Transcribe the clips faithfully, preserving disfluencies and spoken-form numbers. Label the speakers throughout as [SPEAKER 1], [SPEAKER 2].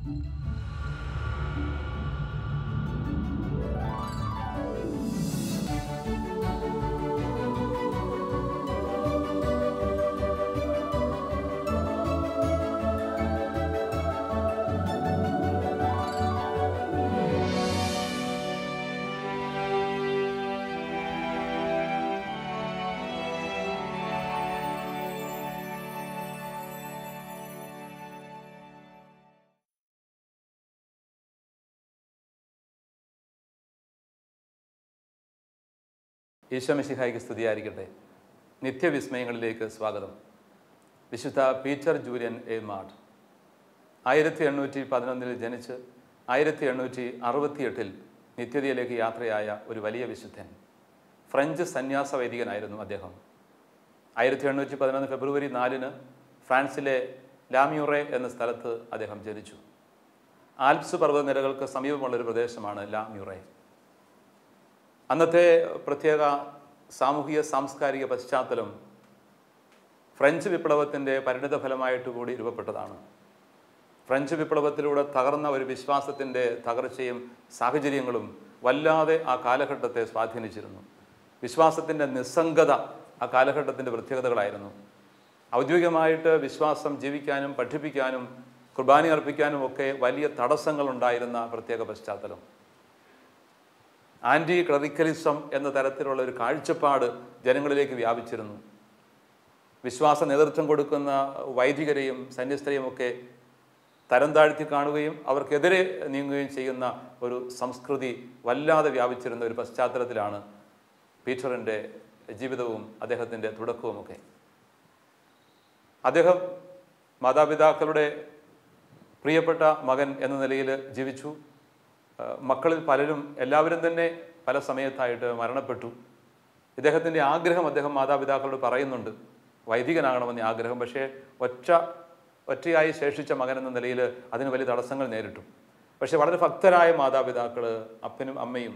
[SPEAKER 1] ഈശോ മിശിഹായ്ക്ക് സ്തുതിയായിരിക്കട്ടെ. നിത്യവിസ്മയങ്ങളിലേക്ക് സ്വാഗതം. വിശുദ്ധ പീറ്റർ ജൂലിയൻ എ മാർട്ട് ആയിരത്തി എണ്ണൂറ്റി പതിനൊന്നിൽ ജനിച്ച് ആയിരത്തി എണ്ണൂറ്റി അറുപത്തിയെട്ടിൽ നിത്യതയിലേക്ക് യാത്രയായ ഒരു വലിയ വിശുദ്ധൻ. ഫ്രഞ്ച് സന്യാസ വൈദികനായിരുന്നു അദ്ദേഹം. ആയിരത്തി എണ്ണൂറ്റി പതിനൊന്ന് ഫെബ്രുവരി നാലിന് ഫ്രാൻസിലെ ലാമ്യൂറെ എന്ന സ്ഥലത്ത് അദ്ദേഹം ജനിച്ചു. ആൽപ്സ് പർവ്വതനിരകൾക്ക് സമീപമുള്ളൊരു പ്രദേശമാണ് ലാമ്യൂറെ. അന്നത്തെ പ്രത്യേക സാമൂഹിക സാംസ്കാരിക പശ്ചാത്തലം ഫ്രഞ്ച് വിപ്ലവത്തിൻ്റെ പരിണിത ഫലമായിട്ട് കൂടി രൂപപ്പെട്ടതാണ്. ഫ്രഞ്ച് വിപ്ലവത്തിലൂടെ തകർന്ന ഒരു വിശ്വാസത്തിൻ്റെ തകർച്ചയും സാഹചര്യങ്ങളും വല്ലാതെ ആ കാലഘട്ടത്തെ സ്വാധീനിച്ചിരുന്നു. വിശ്വാസത്തിൻ്റെ നിസ്സംഗത ആ കാലഘട്ടത്തിൻ്റെ പ്രത്യേകതകളായിരുന്നു. ഔദ്യോഗികമായിട്ട് വിശ്വാസം ജീവിക്കാനും പഠിപ്പിക്കാനും കുർബാന അർപ്പിക്കാനും ഒക്കെ വലിയ തടസ്സങ്ങളുണ്ടായിരുന്ന പ്രത്യേക പശ്ചാത്തലം. ആൻറ്റി ക്ലറിക്കലിസം എന്ന തരത്തിലുള്ള ഒരു കാഴ്ചപ്പാട് ജനങ്ങളിലേക്ക് വ്യാപിച്ചിരുന്നു. വിശ്വാസ നേതൃത്വം കൊടുക്കുന്ന വൈദികരെയും സന്യസ്തരെയും ഒക്കെ തരം താഴ്ത്തി കാണുകയും അവർക്കെതിരെ നീങ്ങുകയും ചെയ്യുന്ന ഒരു സംസ്കൃതി വല്ലാതെ വ്യാപിച്ചിരുന്ന ഒരു പശ്ചാത്തലത്തിലാണ് പീറ്ററിൻ്റെ ജീവിതവും അദ്ദേഹത്തിൻ്റെ തുടക്കവുമൊക്കെ. അദ്ദേഹം മാതാപിതാക്കളുടെ പ്രിയപ്പെട്ട മകൻ എന്ന നിലയിൽ ജീവിച്ചു. മക്കളിൽ പലരും എല്ലാവരും തന്നെ പല സമയത്തായിട്ട് മരണപ്പെട്ടു. ഇദ്ദേഹത്തിൻ്റെ ആഗ്രഹം അദ്ദേഹം മാതാപിതാക്കളോട് പറയുന്നുണ്ട്, വൈദികനാകണമെന്ന ആഗ്രഹം. പക്ഷേ ഒറ്റ ഒറ്റയായി ശേഷിച്ച മകൻ എന്ന നിലയിൽ അതിന് വലിയ തടസ്സങ്ങൾ നേരിട്ടു. പക്ഷേ വളരെ ഭക്തരായ മാതാപിതാക്കൾ, അപ്പനും അമ്മയും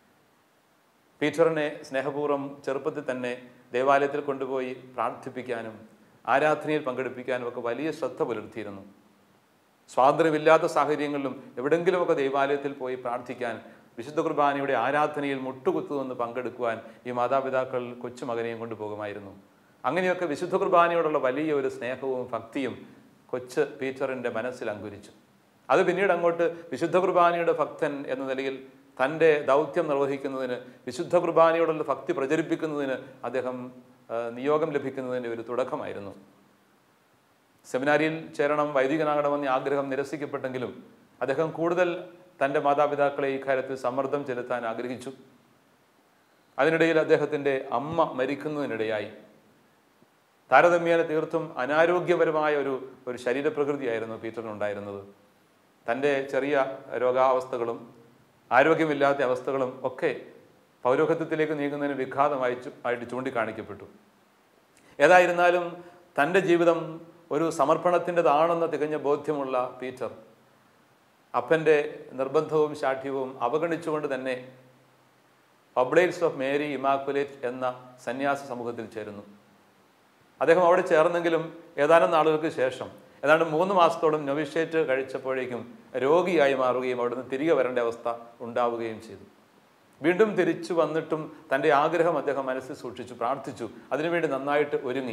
[SPEAKER 1] പീറ്ററിനെ സ്നേഹപൂർവ്വം ചെറുപ്പത്തിൽ തന്നെ ദേവാലയത്തിൽ കൊണ്ടുപോയി പ്രാർത്ഥിപ്പിക്കാനും ആരാധനയിൽ പങ്കെടുപ്പിക്കാനും ഒക്കെ വലിയ ശ്രദ്ധ പുലർത്തിയിരുന്നു. സ്വാതന്ത്ര്യമില്ലാത്ത സാഹചര്യങ്ങളിലും എവിടെങ്കിലുമൊക്കെ ദേവാലയത്തിൽ പോയി പ്രാർത്ഥിക്കാൻ, വിശുദ്ധ കുർബാനയുടെ ആരാധനയിൽ മുട്ടുകുത്തുനിന്ന് പങ്കെടുക്കുവാൻ ഈ മാതാപിതാക്കൾ കൊച്ചുമകനെയും കൊണ്ടുപോകുമായിരുന്നു. അങ്ങനെയൊക്കെ വിശുദ്ധ കുർബാനയോടുള്ള വലിയ ഒരു സ്നേഹവും ഭക്തിയും കൊച്ച് പീറ്ററിൻ്റെ മനസ്സിൽ അങ്കുരിച്ചു. അത് പിന്നീട് അങ്ങോട്ട് വിശുദ്ധ കുർബാനയുടെ ഭക്തൻ എന്ന നിലയിൽ തൻ്റെ ദൗത്യം നിർവഹിക്കുന്നതിന്, വിശുദ്ധ കുർബാനയോടുള്ള ഭക്തി പ്രചരിപ്പിക്കുന്നതിന് അദ്ദേഹം നിയോഗം ലഭിക്കുന്നതിൻ്റെ ഒരു തുടക്കമായിരുന്നു. സെമിനാരിയിൽ ചേരണം, വൈദികനാകണമെന്ന ആഗ്രഹം നിരസിക്കപ്പെട്ടെങ്കിലും അദ്ദേഹം കൂടുതൽ തൻ്റെ മാതാപിതാക്കളെ ഇക്കാര്യത്തിൽ സമ്മർദ്ദം ചെലുത്താൻ ആഗ്രഹിച്ചു. അതിനിടയിൽ അദ്ദേഹത്തിൻ്റെ അമ്മ മരിക്കുന്നതിനിടയായി. താരതമ്യേന തീർത്തും അനാരോഗ്യപരമായ ഒരു ഒരു ശരീരപ്രകൃതിയായിരുന്നു പീറ്ററിനുണ്ടായിരുന്നത്. തൻ്റെ ചെറിയ രോഗാവസ്ഥകളും ആരോഗ്യമില്ലാത്ത അവസ്ഥകളും ഒക്കെ പൗരോഹിത്യത്തിലേക്ക് നീങ്ങുന്നതിന് വിഘാതമായി ആയിട്ട് ചൂണ്ടിക്കാണിക്കപ്പെട്ടു. ഏതായിരുന്നാലും തൻ്റെ ജീവിതം ഒരു സമർപ്പണത്തിൻ്റെതാണെന്ന് തികഞ്ഞ ബോധ്യമുള്ള പീറ്റർ അപ്പൻ്റെ നിർബന്ധവും ശാഠ്യവും അവഗണിച്ചുകൊണ്ട് തന്നെ ഒബ്ലേറ്റ്സ് ഓഫ് മേരി ഇമാക്കുലേറ്റ് എന്ന സന്യാസ സമൂഹത്തിൽ ചേരുന്നു. അദ്ദേഹം അവിടെ ചേർന്നെങ്കിലും ഏതാനും നാളുകൾക്ക് ശേഷം, ഏതാണ്ട് മൂന്ന് മാസത്തോളം നൊവിഷ്യേറ്റ് കഴിച്ചപ്പോഴേക്കും രോഗിയായി മാറുകയും അവിടുന്ന് തിരികെ വരേണ്ട അവസ്ഥ ഉണ്ടാവുകയും ചെയ്തു. വീണ്ടും തിരിച്ചു വന്നിട്ടും തൻ്റെ ആഗ്രഹം അദ്ദേഹം മനസ്സിൽ സൂക്ഷിച്ചു, പ്രാർത്ഥിച്ചു, അതിനുവേണ്ടി നന്നായിട്ട് ഒരുങ്ങി.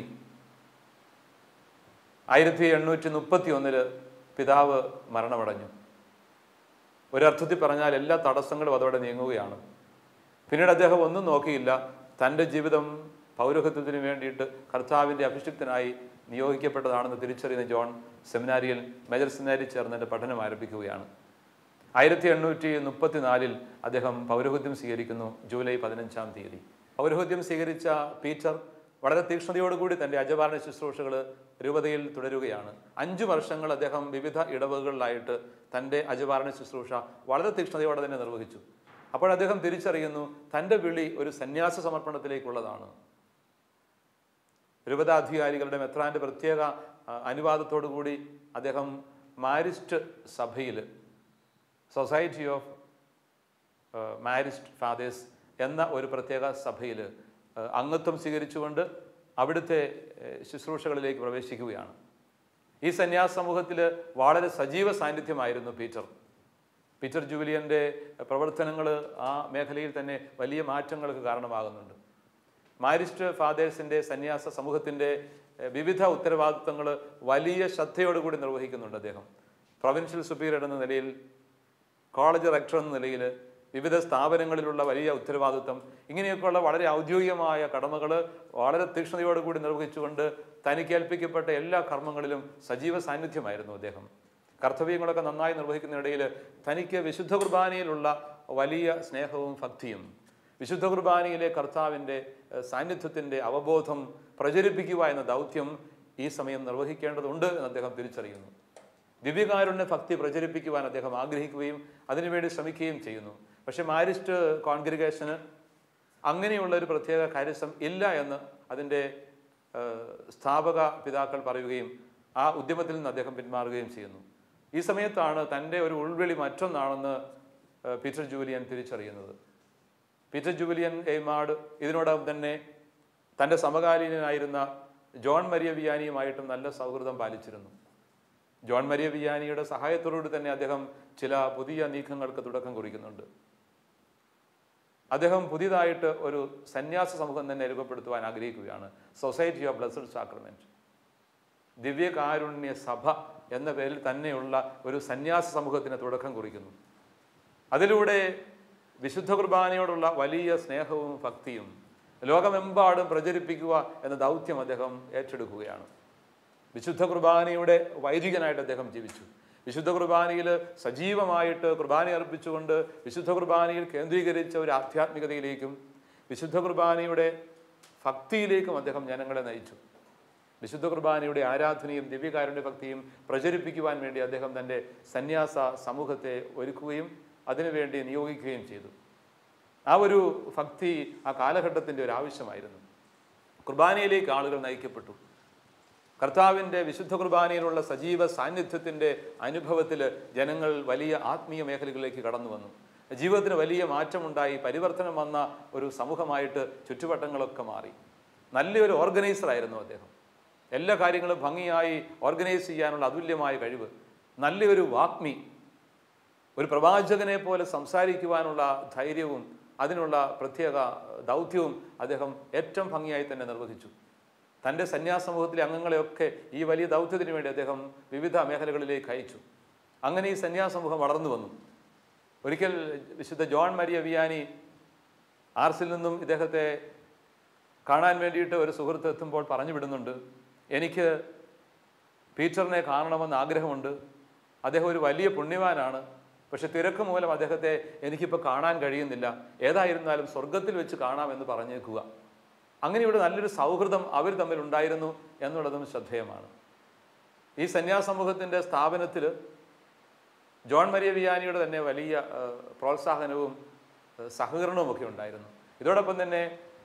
[SPEAKER 1] ആയിരത്തി എണ്ണൂറ്റി മുപ്പത്തി ഒന്നില് പിതാവ് മരണമടഞ്ഞു. ഒരർത്ഥത്തിൽ പറഞ്ഞാൽ എല്ലാ തടസ്സങ്ങളും അതോടെ നീങ്ങുകയാണ്. പിന്നീട് അദ്ദേഹം ഒന്നും നോക്കിയില്ല. തൻ്റെ ജീവിതം പൗരോഹിത്യത്തിന് വേണ്ടിയിട്ട് കർത്താവിൻ്റെ അഭിഷിക്തനായി നിയോഗിക്കപ്പെട്ടതാണെന്ന് തിരിച്ചറിയുന്ന ജോൺ സെമിനാരിയിൽ മേജർ സെമിനാരിയിൽ ചേർന്നതിൻ്റെ പഠനം ആരംഭിക്കുകയാണ്. ആയിരത്തി എണ്ണൂറ്റി മുപ്പത്തി നാലിൽ അദ്ദേഹം പൗരോഹിത്യം സ്വീകരിക്കുന്നു. ജൂലൈ പതിനഞ്ചാം തീയതി പൗരോഹിത്യം സ്വീകരിച്ച പീറ്റർ വളരെ തീക്ഷ്ണതയോടുകൂടി തൻ്റെ അജപാലന ശുശ്രൂഷകൾ രൂപതയിൽ തുടരുകയാണ്. അഞ്ചു വർഷങ്ങൾ അദ്ദേഹം വിവിധ ഇടവകളിലായിട്ട് തൻ്റെ അജപാലന ശുശ്രൂഷ വളരെ തീക്ഷ്ണതയോടെ തന്നെ നിർവഹിച്ചു. അപ്പോൾ അദ്ദേഹം തിരിച്ചറിയുന്നു, തൻ്റെ വിളി ഒരു സന്യാസ സമർപ്പണത്തിലേക്കുള്ളതാണ്. രൂപതാധികാരികളുടെ മെത്രാൻ്റെ പ്രത്യേക അനുവാദത്തോടു കൂടി അദ്ദേഹം മാരിസ്റ്റ് സഭയിൽ, സൊസൈറ്റി ഓഫ് മാരിസ്റ്റ് ഫാദേഴ്സ് എന്ന ഒരു പ്രത്യേക സഭയിൽ അംഗത്വം സ്വീകരിച്ചുകൊണ്ട് അവിടുത്തെ ശുശ്രൂഷകളിലേക്ക് പ്രവേശിക്കുകയാണ്. ഈ സന്യാസ സമൂഹത്തിൽ വളരെ സജീവ സാന്നിധ്യമായിരുന്നു പീറ്റർ. പീറ്റർ ജൂലിയൻ്റെ പ്രവർത്തനങ്ങൾ ആ മേഖലയിൽ തന്നെ വലിയ മാറ്റങ്ങൾക്ക് കാരണമാകുന്നുണ്ട്. മാരിസ്റ്റ് ഫാദേഴ്സിൻ്റെ സന്യാസ സമൂഹത്തിൻ്റെ വിവിധ ഉത്തരവാദിത്വങ്ങൾ വലിയ ശ്രദ്ധയോടുകൂടി നിർവഹിക്കുന്നുണ്ട് അദ്ദേഹം. പ്രൊവിൻഷ്യൽ സുപ്പീരിയർ എന്ന നിലയിൽ, കോളേജ് റെക്ടർ എന്ന നിലയിൽ, വിവിധ സ്ഥാപനങ്ങളിലുള്ള വലിയ ഉത്തരവാദിത്വം, ഇങ്ങനെയൊക്കെയുള്ള വളരെ ഔദ്യോഗികമായ കടമകൾ വളരെ തീക്ഷ്ണതയോടുകൂടി നിർവഹിച്ചുകൊണ്ട് തനിക്ക് ഏൽപ്പിക്കപ്പെട്ട എല്ലാ കർമ്മങ്ങളിലും സജീവ സാന്നിധ്യമായിരുന്നു അദ്ദേഹം. കർത്തവ്യങ്ങളൊക്കെ നന്നായി നിർവഹിക്കുന്നതിനിടയിൽ തനിക്ക് വിശുദ്ധ കുർബാനയിലുള്ള വലിയ സ്നേഹവും ഭക്തിയും, വിശുദ്ധ കുർബാനയിലെ കർത്താവിൻ്റെ സാന്നിധ്യത്തിൻ്റെ അവബോധം പ്രചരിപ്പിക്കുക എന്ന ദൗത്യം ഈ സമയം നിർവഹിക്കേണ്ടതുണ്ട് എന്ന് അദ്ദേഹം തിരിച്ചറിയുന്നു. ദിവ്യകാരുണ്യ ഭക്തി പ്രചരിപ്പിക്കുവാൻ അദ്ദേഹം ആഗ്രഹിക്കുകയും അതിനുവേണ്ടി ശ്രമിക്കുകയും ചെയ്യുന്നു. പക്ഷെ മാരിസ്റ്റ് കോൺഗ്രിഗേഷന് അങ്ങനെയുള്ള ഒരു പ്രത്യേക കാര്യസം ഇല്ല എന്ന് അതിൻ്റെ സ്ഥാപക പിതാക്കൾ പറയുകയും ആ ഉദ്യമത്തിൽ നിന്ന് അദ്ദേഹം പിന്മാറുകയും ചെയ്യുന്നു. ഈ സമയത്താണ് തൻ്റെ ഒരു ഉൾവിളി മറ്റൊന്നാണെന്ന് പീറ്റർ ജൂലിയൻ തിരിച്ചറിയുന്നത്. പീറ്റർ ജൂലിയൻ എയ്മാഡ് ഇതിനോടൊപ്പം തന്നെ തൻ്റെ സമകാലീനനായിരുന്ന ജോൺ മരിയ വിയാനിയുമായിട്ടും നല്ല സൗഹൃദം പാലിച്ചിരുന്നു. ജോൺ മരിയ വിയാനിയുടെ സഹായത്തോടുകൂടി തന്നെ അദ്ദേഹം ചില പുതിയ നീക്കങ്ങൾക്ക് തുടക്കം കുറിക്കുന്നുണ്ട്. അദ്ദേഹം പുതിയതായിട്ട് ഒരു സന്യാസ സമൂഹം തന്നെ രൂപപ്പെടുത്തുവാൻ ആഗ്രഹിക്കുകയാണ്. സൊസൈറ്റി ഓഫ് ബ്ലെസ്ഡ് സാക്രമെന്റ്, ദിവ്യകാരുണ്യ സഭ എന്ന പേരിൽ തന്നെയുള്ള ഒരു സന്യാസ സമൂഹത്തിന് തുടക്കം കുറിക്കുന്നു. അതിലൂടെ വിശുദ്ധ കുർബാനയോടുള്ള വലിയ സ്നേഹവും ഭക്തിയും ലോകമെമ്പാടും പ്രചരിപ്പിക്കുക എന്ന ദൗത്യം അദ്ദേഹം ഏറ്റെടുക്കുകയാണ്. വിശുദ്ധ കുർബാനയുടെ വൈദികനായിട്ട് അദ്ദേഹം ജീവിച്ചു. വിശുദ്ധ കുർബാനയിൽ സജീവമായിട്ട് കുർബാന അർപ്പിച്ചുകൊണ്ട് വിശുദ്ധ കുർബാനയിൽ കേന്ദ്രീകരിച്ച ഒരു ആധ്യാത്മികതയിലേക്കും വിശുദ്ധ കുർബാനയുടെ ഭക്തിയിലേക്കും അദ്ദേഹം ജനങ്ങളെ നയിച്ചു. വിശുദ്ധ കുർബാനയുടെ ആരാധനയും ദിവ്യകാരുണ്യ ഭക്തിയും പ്രചരിപ്പിക്കുവാൻ വേണ്ടി അദ്ദേഹം തൻ്റെ സന്യാസ സമൂഹത്തെ ഒരുക്കുകയും അതിനുവേണ്ടി നിയോഗിക്കുകയും ചെയ്തു. ആ ഒരു ഭക്തി ആ കാലഘട്ടത്തിൻ്റെ ഒരു ആവശ്യമായിരുന്നു. കുർബാനയിലേക്ക് ആളുകൾ നയിക്കപ്പെട്ടു. കർത്താവിൻ്റെ വിശുദ്ധ കുർബാനയിലുള്ള സജീവ സാന്നിധ്യത്തിൻ്റെ അനുഭവത്തിൽ ജനങ്ങൾ വലിയ ആത്മീയ മേഖലകളിലേക്ക് കടന്നു വന്നു. ജീവിതത്തിന് വലിയ മാറ്റമുണ്ടായി. പരിവർത്തനം വന്ന ഒരു സമൂഹമായിട്ട് ചുറ്റുവട്ടങ്ങളൊക്കെ മാറി. നല്ലൊരു ഓർഗനൈസറായിരുന്നു അദ്ദേഹം. എല്ലാ കാര്യങ്ങളും ഭംഗിയായി ഓർഗനൈസ് ചെയ്യാനുള്ള അതുല്യമായ കഴിവ്, നല്ലൊരു വാഗ്മി, ഒരു പ്രവാചകനെ പോലെ സംസാരിക്കുവാനുള്ള ധൈര്യവും അതിനുള്ള പ്രത്യേക ദൗത്യവും അദ്ദേഹം ഏറ്റവും ഭംഗിയായി തന്നെ നിർവഹിച്ചു. തൻ്റെ സന്യാസ സമൂഹത്തിലെ അംഗങ്ങളെയൊക്കെ ഈ വലിയ ദൗത്യത്തിന് വേണ്ടി അദ്ദേഹം വിവിധ മേഖലകളിലേക്ക് അയച്ചു. അങ്ങനെ ഈ സന്യാസ സമൂഹം വളർന്നു വന്നു. ഒരിക്കൽ വിശുദ്ധ ജോൺ മരിയ വിയാനി ആർസിൽ നിന്നും ഇദ്ദേഹത്തെ കാണാൻ വേണ്ടിയിട്ട് ഒരു സുഹൃത്ത് എത്തുമ്പോൾ പറഞ്ഞു വിടുന്നുണ്ട്, എനിക്ക് പീറ്ററിനെ കാണണമെന്ന് ആഗ്രഹമുണ്ട്. അദ്ദേഹം ഒരു വലിയ പുണ്യവാനാണ്. പക്ഷെ തിരക്ക് മൂലം അദ്ദേഹത്തെ എനിക്കിപ്പോൾ കാണാൻ കഴിയുന്നില്ല. ഏതായിരുന്നാലും സ്വർഗത്തിൽ വെച്ച് കാണാമെന്ന് പറഞ്ഞേക്കുക. അങ്ങനെ ഇവിടെ നല്ലൊരു സൗഹൃദം അവർ തമ്മിൽ ഉണ്ടായിരുന്നു എന്നുള്ളതും ശ്രദ്ധേയമാണ്. ഈ സന്യാസ സമൂഹത്തിൻ്റെ സ്ഥാപനത്തിൽ ജോൺ മരിയ വിയാനിയുടെ തന്നെ വലിയ പ്രോത്സാഹനവും സഹകരണവും ഒക്കെ ഉണ്ടായിരുന്നു. ഇതോടൊപ്പം തന്നെ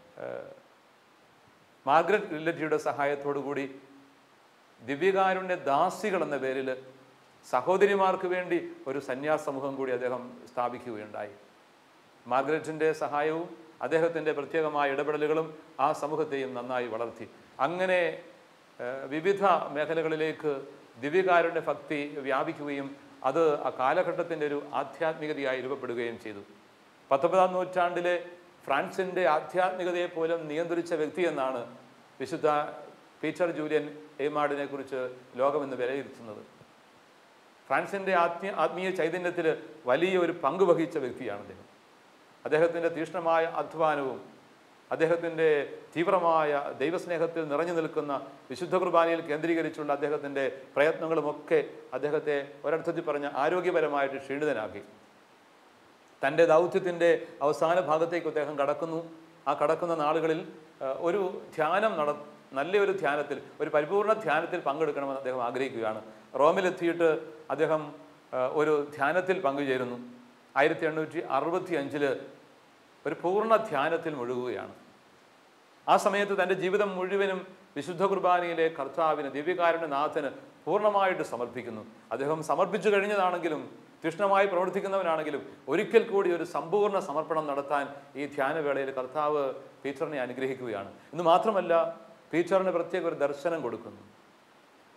[SPEAKER 1] മാർഗ്രറ്റ് റില്ലറ്റിയുടെ സഹായത്തോടു കൂടി ദിവ്യകാരുണ്യ ദാസികൾ എന്ന പേരിൽ സഹോദരിമാർക്ക് വേണ്ടി ഒരു സന്യാസ സമൂഹം കൂടി അദ്ദേഹം സ്ഥാപിക്കുകയുണ്ടായി. മാർഗ്രറ്റിൻ്റെ സഹായവും അദ്ദേഹത്തിൻ്റെ പ്രത്യേകമായ ഇടപെടലുകളും ആ സമൂഹത്തെയും നന്നായി വളർത്തി. അങ്ങനെ വിവിധ മേഖലകളിലേക്ക് ദിവ്യകാരുണ്യ ഭക്തി വ്യാപിക്കുകയും അത് ആ കാലഘട്ടത്തിൻ്റെ ഒരു ആധ്യാത്മികതയായി രൂപപ്പെടുകയും ചെയ്തു. പത്തൊമ്പതാം നൂറ്റാണ്ടിലെ ഫ്രാൻസിൻ്റെ ആധ്യാത്മികതയെ പോലും നിയന്ത്രിച്ച വ്യക്തി എന്നാണ് വിശുദ്ധ പീറ്റർ ജൂലിയൻ എയ്മാഡിനെ കുറിച്ച് ലോകമെന്ന് വിലയിരുത്തുന്നത്. ഫ്രാൻസിൻ്റെ ആത്മീയ ആത്മീയ ചൈതന്യത്തിൽ വലിയ ഒരു പങ്ക് വഹിച്ച വ്യക്തിയാണ് അദ്ദേഹം. അദ്ദേഹത്തിൻ്റെ തീക്ഷ്ണമായ അധ്വാനവും അദ്ദേഹത്തിൻ്റെ തീവ്രമായ ദൈവസ്നേഹത്തിൽ നിറഞ്ഞു നിൽക്കുന്ന വിശുദ്ധ കുർബാനയിൽ കേന്ദ്രീകരിച്ചുള്ള അദ്ദേഹത്തിൻ്റെ പ്രയത്നങ്ങളുമൊക്കെ അദ്ദേഹത്തെ ഒരർത്ഥത്തിൽ പറഞ്ഞ ആരോഗ്യപരമായിട്ട് ക്ഷീണിതനാക്കി. തൻ്റെ ദൗത്യത്തിൻ്റെ അവസാന ഭാഗത്തേക്ക് അദ്ദേഹം കടക്കുന്നു. ആ കടക്കുന്ന നാളുകളിൽ ഒരു ധ്യാനം നട നല്ലൊരു ധ്യാനത്തിൽ, ഒരു പരിപൂർണ ധ്യാനത്തിൽ പങ്കെടുക്കണമെന്ന് അദ്ദേഹം ആഗ്രഹിക്കുകയാണ്. റോമിലെത്തിയിട്ട് അദ്ദേഹം ഒരു ധ്യാനത്തിൽ പങ്കുചേരുന്നു. ആയിരത്തി എണ്ണൂറ്റി അറുപത്തി അഞ്ചില് ഒരു പൂർണ്ണ ധ്യാനത്തിൽ മുഴുകുകയാണ്. ആ സമയത്ത് തൻ്റെ ജീവിതം മുഴുവനും വിശുദ്ധ കുർബാനയിലെ കർത്താവിന്, ദിവ്യകാരുണ്യനാഥന് പൂർണ്ണമായിട്ട് സമർപ്പിക്കുന്നു. അദ്ദേഹം സമർപ്പിച്ചു കഴിഞ്ഞതാണെങ്കിലും തീക്ഷ്ണമായി പ്രവർത്തിക്കുന്നവനാണെങ്കിലും ഒരിക്കൽ കൂടി ഒരു സമ്പൂർണ്ണ സമർപ്പണം നടത്താൻ ഈ ധ്യാനവേളയിൽ കർത്താവ് പീറ്ററിനെ അനുഗ്രഹിക്കുകയാണ്. ഇന്ന് മാത്രമല്ല, പീറ്ററിന് പ്രത്യേക ഒരു ദർശനം കൊടുക്കുന്നു.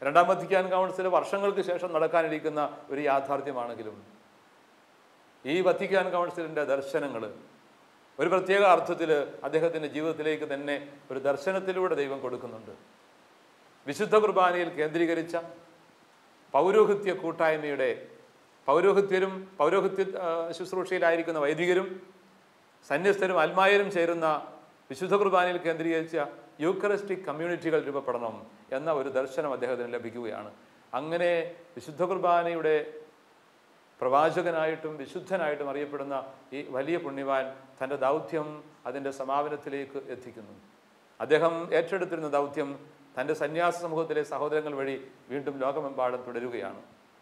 [SPEAKER 1] രണ്ടാം വത്തിക്കാൻ കൗൺസിൽ വർഷങ്ങൾക്ക് ശേഷം നടക്കാനിരിക്കുന്ന ഒരു യാഥാർത്ഥ്യമാണെങ്കിലും ഈ വത്തിക്കാൻ കൗൺസിലിൻ്റെ ദർശനങ്ങൾ ഒരു പ്രത്യേക അർത്ഥത്തിൽ അദ്ദേഹത്തിൻ്റെ ജീവിതത്തിലേക്ക് തന്നെ ഒരു ദർശനത്തിലൂടെ ദൈവം കൊടുക്കുന്നുണ്ട്. വിശുദ്ധ കുർബാനയിൽ കേന്ദ്രീകരിച്ച പൗരോഹിത്യ കൂട്ടായ്മയുടെ പൗരോഹിത്യരും പൗരോഹിത്യ ശുശ്രൂഷയിലായിരിക്കുന്ന വൈദികരും സന്യസ്തരും അൽമായരും ചേരുന്ന വിശുദ്ധ കുർബാനയിൽ കേന്ദ്രീകരിച്ച യൂക്കറിസ്റ്റിക് കമ്മ്യൂണിറ്റികൾ രൂപപ്പെടണം എന്ന ഒരു ദർശനം അദ്ദേഹത്തിന് ലഭിക്കുകയാണ്. അങ്ങനെ വിശുദ്ധ കുർബാനയുടെ പ്രവാചകനായിട്ടും വിശുദ്ധനായിട്ടും അറിയപ്പെടുന്ന ഈ വലിയ പുണ്യവാൻ തൻ്റെ ദൗത്യം അതിൻ്റെ സമാപനത്തിലേക്ക് എത്തിക്കുന്നു. അദ്ദേഹം ഏറ്റെടുത്തിരുന്ന ദൗത്യം തൻ്റെ സന്യാസ സമൂഹത്തിലെ സഹോദരങ്ങൾ വഴി വീണ്ടും ലോകമെമ്പാടും തുടരുകയാണ്.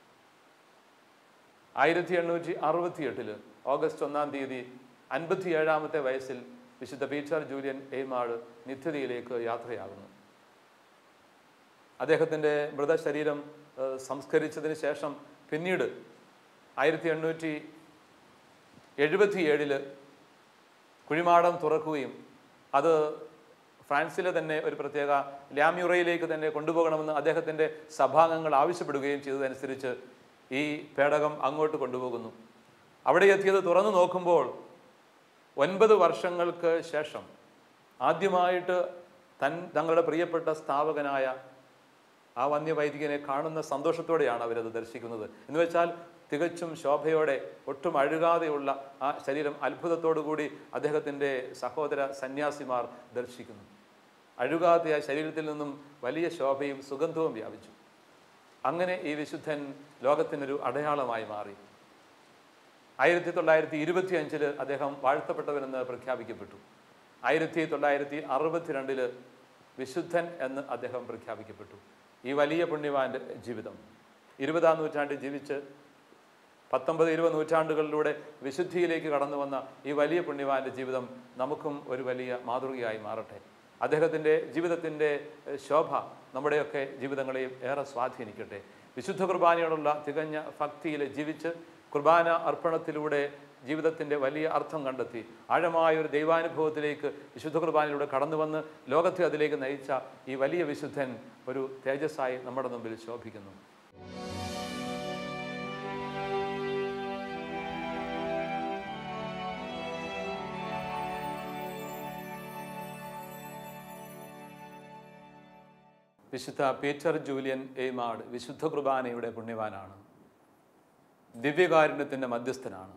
[SPEAKER 1] ആയിരത്തി എണ്ണൂറ്റി അറുപത്തി എട്ടില് ഓഗസ്റ്റ് ഒന്നാം തീയതി അൻപത്തി ഏഴാമത്തെ വയസ്സിൽ വിശുദ്ധ പീറ്റർ ജൂലിയൻ എയ്മാഡ് നിത്യതയിലേക്ക് യാത്രയാകുന്നു. അദ്ദേഹത്തിൻ്റെ മൃതശരീരം സംസ്കരിച്ചതിന് ശേഷം പിന്നീട് ആയിരത്തി എണ്ണൂറ്റി എഴുപത്തി ഏഴില് കുഴിമാടം തുറക്കുകയും അത് ഫ്രാൻസിലെ തന്നെ ഒരു പ്രത്യേക ലാമ്യുറയിലേക്ക് തന്നെ കൊണ്ടുപോകണമെന്ന് അദ്ദേഹത്തിൻ്റെ സഭാംഗങ്ങൾ ആവശ്യപ്പെടുകയും ചെയ്തതനുസരിച്ച് ഈ പേടകം അങ്ങോട്ട് കൊണ്ടുപോകുന്നു. അവിടെ എത്തിയത് തുറന്നു നോക്കുമ്പോൾ ഒൻപത് വർഷങ്ങൾക്ക് ശേഷം ആദ്യമായിട്ട് തൻ തങ്ങളുടെ പ്രിയപ്പെട്ട സ്ഥാപകനായ ആ വന്യവൈദികനെ കാണുന്ന സന്തോഷത്തോടെയാണ് അവരത് ദർശിക്കുന്നത്. എന്ന് വെച്ചാൽ തികച്ചും ശോഭയോടെ ഒട്ടും അഴുകാതെയുള്ള ആ ശരീരം അത്ഭുതത്തോടു കൂടി അദ്ദേഹത്തിൻ്റെ സഹോദര സന്യാസിമാർ ദർശിക്കുന്നു. അഴുകാതെ ആ ശരീരത്തിൽ നിന്നും വലിയ ശോഭയും സുഗന്ധവും വ്യാപിച്ചു. അങ്ങനെ ഈ വിശുദ്ധൻ ലോകത്തിനൊരു അടയാളമായി മാറി. ആയിരത്തി തൊള്ളായിരത്തി ഇരുപത്തി അഞ്ചില് അദ്ദേഹം വാഴ്ത്തപ്പെട്ടവനെന്ന് പ്രഖ്യാപിക്കപ്പെട്ടു. ആയിരത്തി തൊള്ളായിരത്തി അറുപത്തിരണ്ടില് വിശുദ്ധൻ എന്ന് അദ്ദേഹം പ്രഖ്യാപിക്കപ്പെട്ടു. ഈ വലിയ പുണ്യവാന്റെ ജീവിതം ഇരുപതാം നൂറ്റാണ്ടിൽ ജീവിച്ച് പത്തൊമ്പത് ഇരുപത് നൂറ്റാണ്ടുകളിലൂടെ വിശുദ്ധിയിലേക്ക് കടന്നു വന്ന ഈ വലിയ പുണ്യവാന്റെ ജീവിതം നമുക്കും ഒരു വലിയ മാതൃകയായി മാറട്ടെ. അദ്ദേഹത്തിൻ്റെ ജീവിതത്തിൻ്റെ ശോഭ നമ്മുടെയൊക്കെ ജീവിതങ്ങളെയും ഏറെ സ്വാധീനിക്കട്ടെ. വിശുദ്ധ കുർബാനയോടുള്ള തികഞ്ഞ ഭക്തിയിൽ ജീവിച്ച് കുർബാന അർപ്പണത്തിലൂടെ ജീവിതത്തിൻ്റെ വലിയ അർത്ഥം കണ്ടെത്തി ആഴമായ ഒരു ദൈവാനുഭവത്തിലേക്ക് വിശുദ്ധ കുർബാനയിലൂടെ കടന്നു വന്ന് ലോകത്തെ അതിലേക്ക് നയിച്ച ഈ വലിയ വിശുദ്ധൻ ഒരു തേജസ്സായി നമ്മുടെ മുമ്പിൽ ശോഭിക്കുന്നു. വിശുദ്ധ പീറ്റർ ജൂലിയൻ എയ്മാഡ് വിശുദ്ധ കുർബാനയുടെ പുണ്യവാനാണ്. ദിവ്യകാരുണ്യത്തിൻ്റെ മധ്യസ്ഥനാണ്.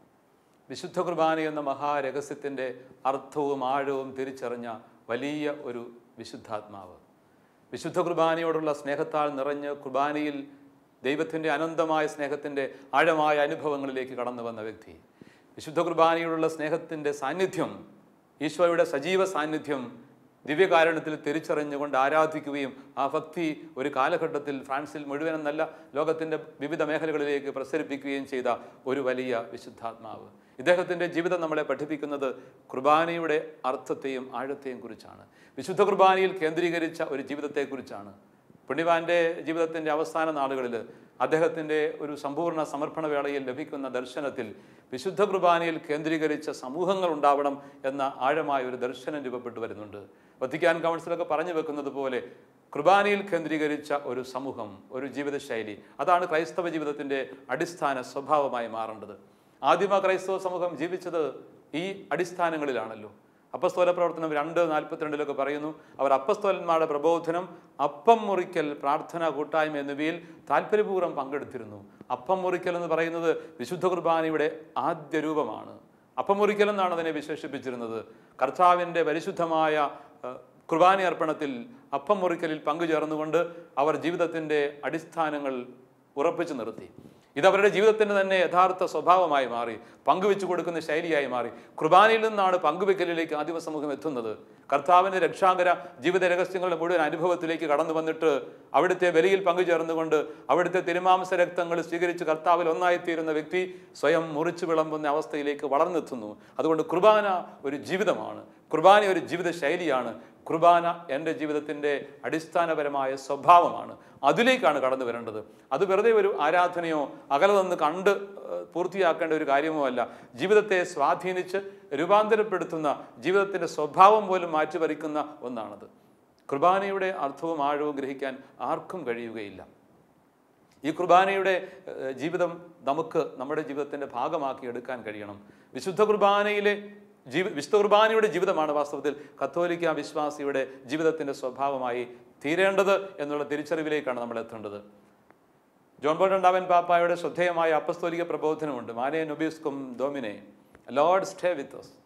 [SPEAKER 1] വിശുദ്ധ കുർബാന എന്ന മഹാരഹസ്യത്തിൻ്റെ അർത്ഥവും ആഴവും തിരിച്ചറിഞ്ഞ വലിയ ഒരു വിശുദ്ധാത്മാവ്. വിശുദ്ധ കുർബാനയോടുള്ള സ്നേഹത്താൽ നിറഞ്ഞ് കുർബാനയിൽ ദൈവത്തിൻ്റെ അനന്തമായ സ്നേഹത്തിൻ്റെ ആഴമായ അനുഭവങ്ങളിലേക്ക് കടന്നു വന്ന വ്യക്തി. വിശുദ്ധ കുർബാനയോടുള്ള സ്നേഹത്തിൻ്റെ സാന്നിധ്യം, ഈശോയുടെ സജീവ സാന്നിധ്യം ദിവ്യകാരുണ്യത്തിൽ തിരിച്ചറിഞ്ഞുകൊണ്ട് ആരാധിക്കുകയും ആ ഭക്തി ഒരു കാലഘട്ടത്തിൽ ഫ്രാൻസിൽ മുഴുവനെന്നല്ല ലോകത്തിൻ്റെ വിവിധ മേഖലകളിലേക്ക് പ്രസരിപ്പിക്കുകയും ചെയ്ത ഒരു വലിയ വിശുദ്ധാത്മാവ്. ഇദ്ദേഹത്തിൻ്റെ ജീവിതം നമ്മളെ പഠിപ്പിക്കുന്നത് കുർബാനയുടെ അർത്ഥത്തെയും ആഴത്തെയും കുറിച്ചാണ്. വിശുദ്ധ കുർബാനയിൽ കേന്ദ്രീകരിച്ച ഒരു ജീവിതത്തെക്കുറിച്ചാണ്. പുണ്യവാന്റെ ജീവിതത്തിൻ്റെ അവസാന നാളുകളിൽ അദ്ദേഹത്തിൻ്റെ ഒരു സമ്പൂർണ്ണ സമർപ്പണ വേളയിൽ ലഭിക്കുന്ന ദർശനത്തിൽ വിശുദ്ധ കുർബാനയിൽ കേന്ദ്രീകരിച്ച സമൂഹങ്ങൾ ഉണ്ടാവണം എന്ന ആഴമായ ഒരു ദർശനം രൂപപ്പെട്ടു വരുന്നുണ്ട്. വത്തിക്കാൻ കൗൺസിലൊക്കെ പറഞ്ഞു വെക്കുന്നത് പോലെ കുർബാനയിൽ കേന്ദ്രീകരിച്ച ഒരു സമൂഹം, ഒരു ജീവിതശൈലി, അതാണ് ക്രൈസ്തവ ജീവിതത്തിൻ്റെ അടിസ്ഥാന സ്വഭാവമായി മാറേണ്ടത്. ആദിമ ക്രൈസ്തവ സമൂഹം ജീവിച്ചത് ഈ അടിസ്ഥാനങ്ങളിലാണല്ലോ. അപ്പസ്തോല പ്രവർത്തനം രണ്ട് നാൽപ്പത്തിരണ്ടിലൊക്കെ പറയുന്നു, അവർ അപ്പസ്തോലന്മാരുടെ പ്രബോധനം, അപ്പം മുറിക്കൽ, പ്രാർത്ഥന കൂട്ടായ്മ എന്നിവയിൽ താല്പര്യപൂർവ്വം പങ്കെടുത്തിരുന്നു. അപ്പം മുറിക്കൽ എന്ന് പറയുന്നത് വിശുദ്ധ കുർബാനയുടെ ആദ്യ രൂപമാണ്. അപ്പം മുറിക്കൽ എന്നാണ് അതിനെ വിശേഷിപ്പിച്ചിരുന്നത്. കർത്താവിൻ്റെ പരിശുദ്ധമായ കുർബാന അർപ്പണത്തിൽ അപ്പം മുറിക്കലിൽ പങ്കുചേർന്നുകൊണ്ട് അവർ ജീവിതത്തിൻ്റെ അടിസ്ഥാനങ്ങൾ ഉറപ്പിച്ചു നിർത്തി. ഇതവരുടെ ജീവിതത്തിൻ്റെ തന്നെ യഥാർത്ഥ സ്വഭാവമായി മാറി, പങ്കുവെച്ചു കൊടുക്കുന്ന ശൈലിയായി മാറി. കുർബാനയിൽ നിന്നാണ് പങ്കുവെക്കലിലേക്ക് ആദിമ സമൂഹം എത്തുന്നത്. കർത്താവിൻ്റെ രക്ഷാകര ജീവിത രഹസ്യങ്ങളുടെ മുഴുവൻ അനുഭവത്തിലേക്ക് കടന്നു വന്നിട്ട് അവിടുത്തെ ബലിയിൽ പങ്കുചേർന്നുകൊണ്ട് അവിടുത്തെ തിരുമാംസ രക്തങ്ങൾ സ്വീകരിച്ച് കർത്താവിൽ ഒന്നായിത്തീരുന്ന വ്യക്തി സ്വയം മുറിച്ചു വിളമ്പുന്ന അവസ്ഥയിലേക്ക് വളർന്നെത്തുന്നു. അതുകൊണ്ട് കുർബാന ഒരു ജീവിതമാണ്, കുർബാന ഒരു ജീവിത ശൈലിയാണ്. കുർബാന എൻ്റെ ജീവിതത്തിൻ്റെ അടിസ്ഥാനപരമായ സ്വഭാവമാണ്. അതിലേക്കാണ് കടന്നു വരേണ്ടത്. അത് വെറുതെ ഒരു ആരാധനയോ അകലെ നിന്ന് കണ്ട് പൂർത്തിയാക്കേണ്ട ഒരു കാര്യമോ അല്ല. ജീവിതത്തെ സ്വാധീനിച്ച് രൂപാന്തരപ്പെടുത്തുന്ന, ജീവിതത്തിൻ്റെ സ്വഭാവം പോലും മാറ്റിവരിക്കുന്ന ഒന്നാണത്. കുർബാനയുടെ അർത്ഥവും ആഴവും ഗ്രഹിക്കാൻ ആർക്കും കഴിയുകയില്ല. ഈ കുർബാനയുടെ ജീവിതം നമുക്ക് നമ്മുടെ ജീവിതത്തിൻ്റെ ഭാഗമാക്കി എടുക്കാൻ കഴിയണം. വിശുദ്ധ കുർബാനയിലെ ജീവ വിശുദ്ധ കുർബാനയുടെ ജീവിതമാണ് വാസ്തവത്തിൽ കത്തോലിക്ക വിശ്വാസിയുടെ ജീവിതത്തിൻ്റെ സ്വഭാവമായി തീരേണ്ടത് എന്നുള്ള തിരിച്ചറിവിലേക്കാണ് നമ്മൾ എത്തേണ്ടത്. ജോൺ പോൾ രണ്ടാമൻ പാപ്പായുടെ ശ്രദ്ധേയമായ അപ്പസ്തോലിക പ്രബോധനമുണ്ട്, മാനേ നൊബിസ്കും ഡോമിനെ, ലോർഡ് സ്റ്റേ വിത്ത് us.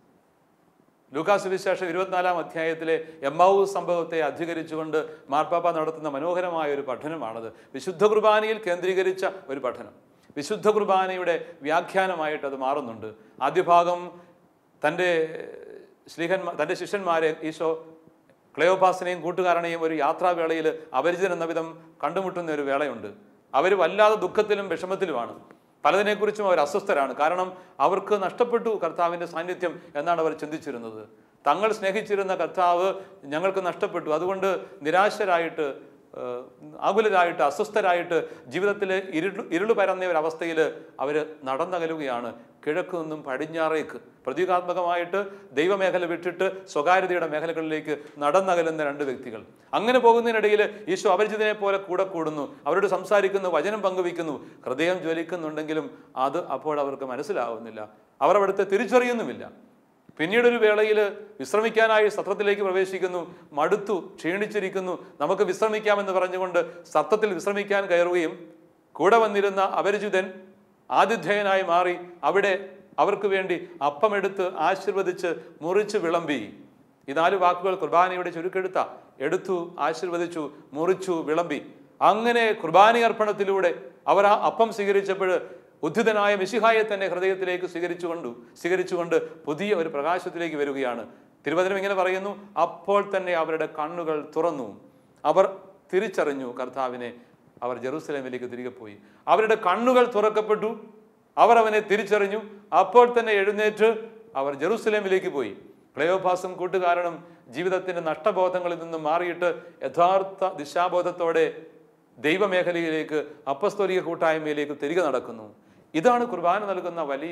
[SPEAKER 1] ലൂക്കാസ് സുവിശേഷം ഇരുപത്തിനാലാം അധ്യായത്തിലെ എമ്മൗസ് സംഭവത്തെ അധികരിച്ചുകൊണ്ട് മാർപ്പാപ്പ നടത്തുന്ന മനോഹരമായ ഒരു പഠനമാണത്. വിശുദ്ധ കുർബാനയിൽ കേന്ദ്രീകരിച്ച ഒരു പഠനം, വിശുദ്ധ കുർബാനയുടെ വ്യാഖ്യാനമായിട്ട് അത് മാറുന്നുണ്ട്. ആദ്യ ഭാഗം തൻ്റെ ശ്ലീഹന്മാർ തൻ്റെ ശിഷ്യന്മാരെ ഈശോ ക്ലെയോപാസിനെയും കൂട്ടുകാരനെയും ഒരു യാത്രാവേളയിൽ അപരിചിതൻ എന്ന വിധം കണ്ടുമുട്ടുന്ന ഒരു വേളയുണ്ട്. അവർ വല്ലാതെ ദുഃഖത്തിലും വിഷമത്തിലുമാണ്. പലതിനെക്കുറിച്ചും അവർ അസ്വസ്ഥരാണ്. കാരണം അവർക്ക് നഷ്ടപ്പെട്ടു കർത്താവിൻ്റെ സാന്നിധ്യം എന്നാണ് അവർ ചിന്തിച്ചിരുന്നത്. തങ്ങൾ സ്നേഹിച്ചിരുന്ന കർത്താവ് ഞങ്ങൾക്ക് നഷ്ടപ്പെട്ടു. അതുകൊണ്ട് നിരാശരായിട്ട്, ആകുലരായിട്ട്, അസ്വസ്ഥരായിട്ട് ജീവിതത്തിൽ ഇരുള് ഇരുള് പരന്ന ഒരവസ്ഥയിൽ അവർ നടന്നകലുകയാണ് കിഴക്ക് നിന്നും പടിഞ്ഞാറേക്ക്. പ്രതീകാത്മകമായിട്ട് ദൈവമേഖല വിട്ടിട്ട് സ്വകാര്യതയുടെ മേഖലകളിലേക്ക് നടന്നകലുന്ന രണ്ട് വ്യക്തികൾ. അങ്ങനെ പോകുന്നതിനിടയിൽ ഈശോ അപരിചിതനെ പോലെ കൂടെ കൂടുന്നു, അവരോട് സംസാരിക്കുന്നു, വചനം പങ്കുവയ്ക്കുന്നു. ഹൃദയം ജ്വലിക്കുന്നുണ്ടെങ്കിലും അത് അപ്പോൾ അവർക്ക് മനസ്സിലാവുന്നില്ല, അവർ അവിടുത്തെ തിരിച്ചറിയുന്നുമില്ല. പിന്നീടൊരു വേളയിൽ വിശ്രമിക്കാനായി സത്രത്തിലേക്ക് പ്രവേശിക്കുന്നു. മടുത്തു, ക്ഷീണിച്ചിരിക്കുന്നു, നമുക്ക് വിശ്രമിക്കാമെന്ന് പറഞ്ഞുകൊണ്ട് സത്രത്തിൽ വിശ്രമിക്കാൻ കയറുകയും കൂടെ വന്നിരുന്ന അപരിചിതൻ ആതിഥേയനായി മാറി അവിടെ അവർക്ക് വേണ്ടി അപ്പമെടുത്ത് ആശീർവദിച്ച് മുറിച്ച് വിളമ്പി. ഈ നാല് വാക്കുകൾ കുർബാനയുടെ ചുരുക്കെടുത്ത എടുത്തു, ആശീർവദിച്ചു, മുറിച്ചു, വിളമ്പി. അങ്ങനെ കുർബാനയർപ്പണത്തിലൂടെ അവർ ആ അപ്പം സ്വീകരിച്ചപ്പോൾ ഉദ്ധിതനായ മിശിഹായെ തന്നെ ഹൃദയത്തിലേക്ക് സ്വീകരിച്ചുകൊണ്ടു സ്വീകരിച്ചുകൊണ്ട് പുതിയ ഒരു പ്രകാശത്തിലേക്ക് വരികയാണ്. തിരുവചനം ഇങ്ങനെ പറയുന്നു, അപ്പോൾ തന്നെ അവരുടെ കണ്ണുകൾ തുറന്നു, അവർ തിരിച്ചറിഞ്ഞു കർത്താവിനെ. അവർ ജെറൂസലേമിലേക്ക് തിരികെ പോയി. അവരുടെ കണ്ണുകൾ തുറക്കപ്പെട്ടു, അവർ അവനെ തിരിച്ചറിഞ്ഞു. അപ്പോൾ തന്നെ എഴുന്നേറ്റ് അവർ ജെറൂസലേമിലേക്ക് പോയി. ക്ലെയോപാസും കൂട്ടുകാരനും ജീവിതത്തിൻ്റെ നഷ്ടബോധങ്ങളിൽ നിന്നും മാറിയിട്ട് യഥാർത്ഥ ദിശാബോധത്തോടെ ദൈവമേഖലയിലേക്ക്, അപ്പസ്തോലിക കൂട്ടായ്മയിലേക്ക് തിരികെ നടക്കുന്നു. ഇതാണ് കുർബാന നൽകുന്ന വലിയ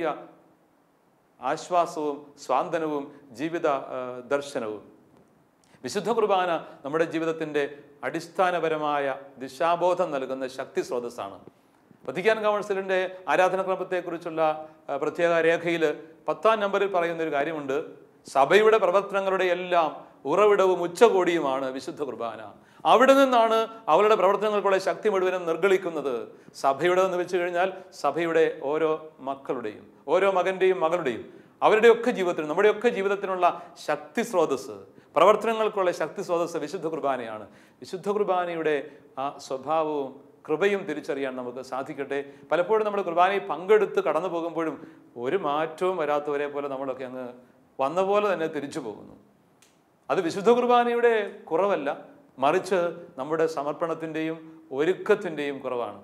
[SPEAKER 1] ആശ്വാസവും സ്വാന്തനവും ജീവിത ദർശനവും. വിശുദ്ധ കുർബാന നമ്മുടെ ജീവിതത്തിൻ്റെ അടിസ്ഥാനപരമായ ദിശാബോധം നൽകുന്ന ശക്തി സ്രോതസ്സാണ്. വത്തിക്കാൻ കൗൺസിലിൻ്റെ ആരാധനാക്രമത്തെക്കുറിച്ചുള്ള പ്രത്യേക രേഖയിൽ പത്താം നമ്പറിൽ പറയുന്നൊരു കാര്യമുണ്ട്, സഭയുടെ പ്രവർത്തനങ്ങളുടെ എല്ലാം ഉറവിടവും ഉച്ചകോടിയുമാണ് വിശുദ്ധ കുർബാന. അവിടെ നിന്നാണ് അവരുടെ പ്രവർത്തനങ്ങൾക്കുള്ള ശക്തി മുഴുവനും നിർഗളിക്കുന്നത്. സഭയുടെ എന്ന് വെച്ച് കഴിഞ്ഞാൽ സഭയുടെ ഓരോ മക്കളുടെയും ഓരോ മകൻ്റെയും മകളുടെയും അവരുടെയൊക്കെ ജീവിതത്തിന്, നമ്മുടെയൊക്കെ ജീവിതത്തിനുള്ള ശക്തി സ്രോതസ്, പ്രവർത്തനങ്ങൾക്കുള്ള ശക്തി സ്രോതസ് വിശുദ്ധ കുർബാനയാണ്. വിശുദ്ധ കുർബാനയുടെ ആ സ്വഭാവവും കൃപയും തിരിച്ചറിയാൻ നമുക്ക് സാധിക്കട്ടെ. പലപ്പോഴും നമ്മൾ കുർബാനയിൽ പങ്കെടുത്ത് കടന്നു പോകുമ്പോഴും ഒരു മാറ്റവും വരാത്തവരെ പോലെ നമ്മളൊക്കെ അങ്ങ് വന്ന പോലെ തന്നെ തിരിച്ചു പോകുന്നു. അത് വിശുദ്ധ കുർബാനയുടെ കുറവല്ല, മറിച്ച് നമ്മുടെ സമർപ്പണത്തിൻ്റെയും ഒരുക്കത്തിൻ്റെയും കുറവാണ്.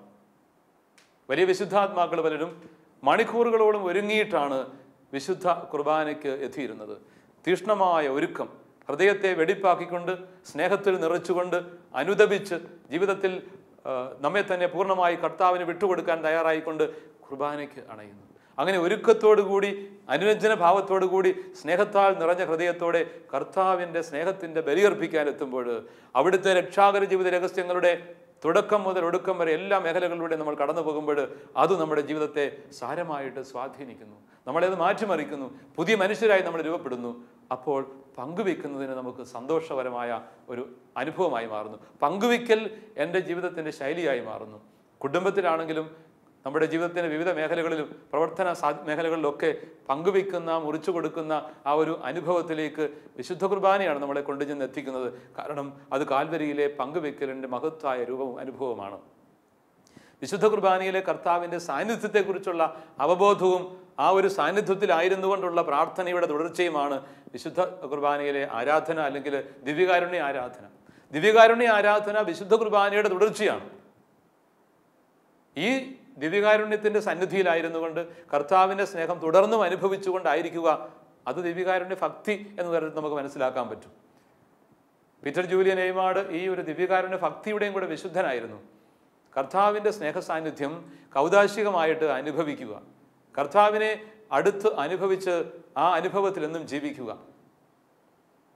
[SPEAKER 1] വലിയ വിശുദ്ധാത്മാക്കൾ പലരും മണിക്കൂറുകളോളം ഒരുങ്ങിയിട്ടാണ് വിശുദ്ധ കുർബാനയ്ക്ക് എത്തിയിരുന്നത്. തീഷ്ണമായ ഒരുക്കം, ഹൃദയത്തെ വെടിപ്പാക്കിക്കൊണ്ട്, സ്നേഹത്തിൽ നിറച്ചുകൊണ്ട്, അനുദപിച്ച് ജീവിതത്തിൽ നമ്മെ തന്നെ പൂർണ്ണമായി കർത്താവിന് വിട്ടുകൊടുക്കാൻ തയ്യാറായിക്കൊണ്ട് കുർബാനയ്ക്ക് അണയുന്നു. അങ്ങനെ ഒരുക്കത്തോടുകൂടി, അനുരഞ്ജന ഭാവത്തോടുകൂടി, സ്നേഹത്താൽ നിറഞ്ഞ ഹൃദയത്തോടെ കർത്താവിൻ്റെ സ്നേഹത്തിൻ്റെ ബലിയർപ്പിക്കാൻ എത്തുമ്പോൾ അവിടുത്തെ രക്ഷാകര ജീവിത രഹസ്യങ്ങളുടെ തുടക്കം മുതൽ ഒടുക്കം വരെ എല്ലാ മേഖലകളിലൂടെ നമ്മൾ കടന്നു പോകുമ്പോൾ അത് നമ്മുടെ ജീവിതത്തെ സാരമായിട്ട് സ്വാധീനിക്കുന്നു, നമ്മളെ അത് മാറ്റിമറിക്കുന്നു, പുതിയ മനുഷ്യരായി നമ്മൾ രൂപപ്പെടുന്നു. അപ്പോൾ പങ്കുവെക്കുന്നതിന് നമുക്ക് സന്തോഷകരമായ ഒരു അനുഭവമായി മാറുന്നു. പങ്കുവെക്കൽ എൻ്റെ ജീവിതത്തിൻ്റെ ശൈലിയായി മാറുന്നു. കുടുംബത്തിലാണെങ്കിലും നമ്മുടെ ജീവിതത്തിൻ്റെ വിവിധ മേഖലകളിലും പ്രവർത്തന സാ മേഖലകളിലൊക്കെ പങ്കുവെക്കുന്ന, മുറിച്ചു കൊടുക്കുന്ന ആ ഒരു അനുഭവത്തിലേക്ക് വിശുദ്ധ കുർബാനയാണ് നമ്മളെ കൊണ്ടുചെന്ന് എത്തിക്കുന്നത്. കാരണം അത് കാൽവരിയിലെ പങ്കുവെക്കലിൻ്റെ മഹത്തായ രൂപവും അനുഭവമാണ്. വിശുദ്ധ കുർബാനയിലെ കർത്താവിൻ്റെ സാന്നിധ്യത്തെക്കുറിച്ചുള്ള അവബോധവും ആ ഒരു സാന്നിധ്യത്തിലായിരുന്നു കൊണ്ടുള്ള പ്രാർത്ഥനയുടെ തുടർച്ചയുമാണ് വിശുദ്ധ കുർബാനയിലെ ആരാധന, അല്ലെങ്കിൽ ദിവ്യകാരുണ്യ ആരാധന. ദിവ്യകാരുണ്യ ആരാധന വിശുദ്ധ കുർബാനയുടെ തുടർച്ചയാണ്. ഈ ദിവ്യകാരുണ്യത്തിൻ്റെ സന്നിധിയിലായിരുന്നു കൊണ്ട് കർത്താവിൻ്റെ സ്നേഹം തുടർന്നും അനുഭവിച്ചുകൊണ്ടായിരിക്കുക, അത് ദിവ്യകാരുണ്യ ഭക്തി എന്ന് പറയുന്നത് നമുക്ക് മനസ്സിലാക്കാൻ പറ്റും. പീറ്റർ ജൂലിയൻ എയ്മാട് ഈ ഒരു ദിവ്യകാരുണ്യ ഭക്തിയുടെയും കൂടെ വിശുദ്ധനായിരുന്നു. കർത്താവിൻ്റെ സ്നേഹ സാന്നിധ്യം കൗദാശികമായിട്ട് അനുഭവിക്കുക, കർത്താവിനെ അടുത്ത് അനുഭവിച്ച് ആ അനുഭവത്തിൽ എന്നും ജീവിക്കുക.